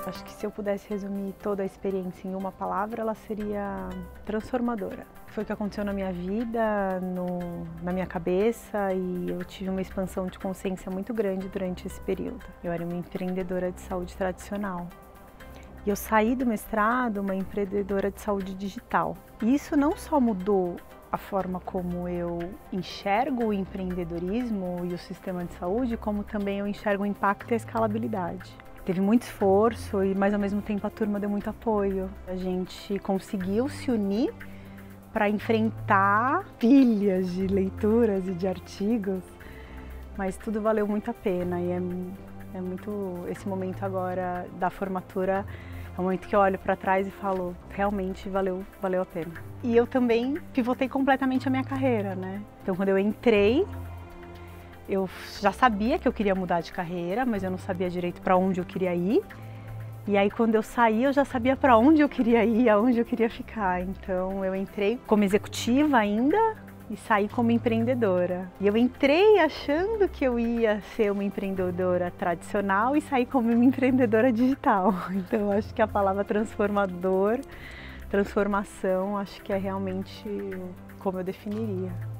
Acho que se eu pudesse resumir toda a experiência em uma palavra, ela seria transformadora. Foi o que aconteceu na minha vida, na minha cabeça, e eu tive uma expansão de consciência muito grande durante esse período. Eu era uma empreendedora de saúde tradicional. E eu saí do mestrado uma empreendedora de saúde digital. E isso não só mudou a forma como eu enxergo o empreendedorismo e o sistema de saúde, como também eu enxergo o impacto e a escalabilidade. Teve muito esforço, mas ao mesmo tempo a turma deu muito apoio. A gente conseguiu se unir para enfrentar pilhas de leituras e de artigos, mas tudo valeu muito a pena e é muito esse momento agora da formatura. É um momento que eu olho para trás e falo, realmente valeu a pena. E eu também pivotei completamente a minha carreira, né? Então quando eu entrei, eu já sabia que eu queria mudar de carreira, mas eu não sabia direito para onde eu queria ir. E aí quando eu saí, eu já sabia para onde eu queria ir, aonde eu queria ficar. Então eu entrei como executiva ainda e saí como empreendedora. E eu entrei achando que eu ia ser uma empreendedora tradicional e saí como uma empreendedora digital. Então eu acho que a palavra transformação, acho que é realmente como eu definiria.